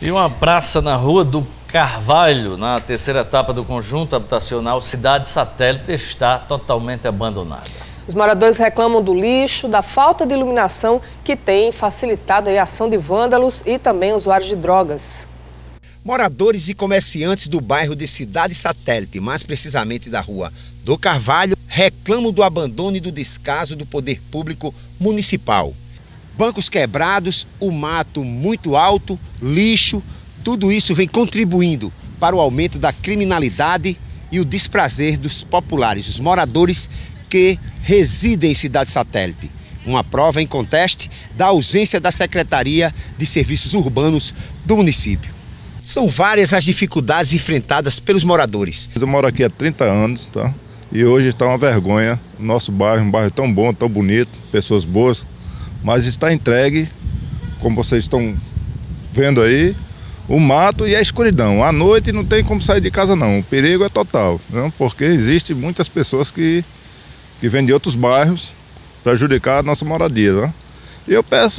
E uma praça na Rua do Carvalho, na terceira etapa do conjunto habitacional Cidade Satélite, está totalmente abandonada. Os moradores reclamam do lixo, da falta de iluminação que tem facilitado a ação de vândalos e também usuários de drogas. Moradores e comerciantes do bairro de Cidade Satélite, mais precisamente da Rua do Carvalho, reclamam do abandono e do descaso do poder público municipal. Bancos quebrados, o mato muito alto, lixo, tudo isso vem contribuindo para o aumento da criminalidade e o desprazer dos populares, os moradores que residem em Cidade Satélite. Uma prova em conteste da ausência da Secretaria de Serviços Urbanos do município. São várias as dificuldades enfrentadas pelos moradores. Eu moro aqui há 30 anos, tá? E hoje está uma vergonha. Nosso bairro, um bairro tão bom, tão bonito, pessoas boas, mas está entregue, como vocês estão vendo aí, o mato e a escuridão. À noite não tem como sair de casa não, o perigo é total, não? Porque existem muitas pessoas que vêm de outros bairros prejudicar a nossa moradia. Né? E eu peço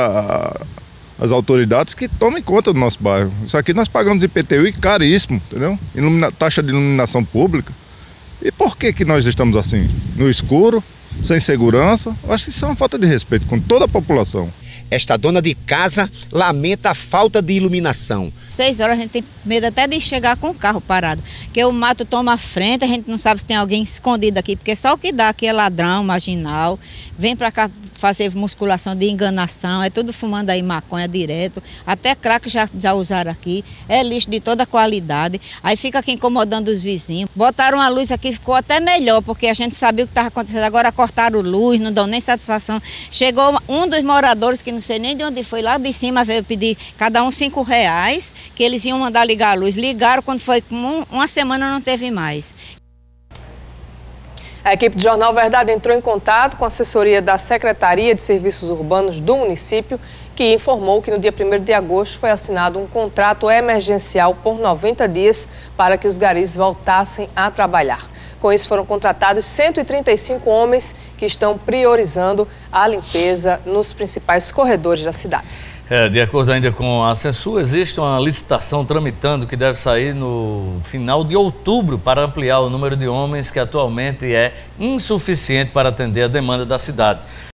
às autoridades que tomem conta do nosso bairro. Isso aqui nós pagamos IPTU caríssimo, entendeu? Taxa de iluminação pública. E por que nós estamos assim? No escuro, sem segurança? Eu acho que isso é uma falta de respeito com toda a população. Esta dona de casa lamenta a falta de iluminação. 6 horas a gente tem medo até de chegar com o carro parado, porque o mato toma a frente, a gente não sabe se tem alguém escondido aqui, porque só o que dá aqui é ladrão, marginal, vem para cá fazer musculação de enganação, é tudo fumando aí maconha direto, até crack já usaram aqui, é lixo de toda qualidade, aí fica aqui incomodando os vizinhos. Botaram a luz aqui, ficou até melhor, porque a gente sabia o que estava acontecendo, agora cortaram luz, não dão nem satisfação. Chegou um dos moradores, que não sei nem de onde foi, lá de cima, veio pedir cada um R$5, que eles iam mandar ligar a luz. Ligaram, quando foi uma semana não teve mais. A equipe do Jornal Verdade entrou em contato com a assessoria da Secretaria de Serviços Urbanos do município, que informou que no dia 1º de agosto foi assinado um contrato emergencial por 90 dias para que os garis voltassem a trabalhar. Com isso foram contratados 135 homens que estão priorizando a limpeza nos principais corredores da cidade. De acordo ainda com a Censu, existe uma licitação tramitando que deve sair no final de outubro para ampliar o número de homens que atualmente é insuficiente para atender a demanda da cidade.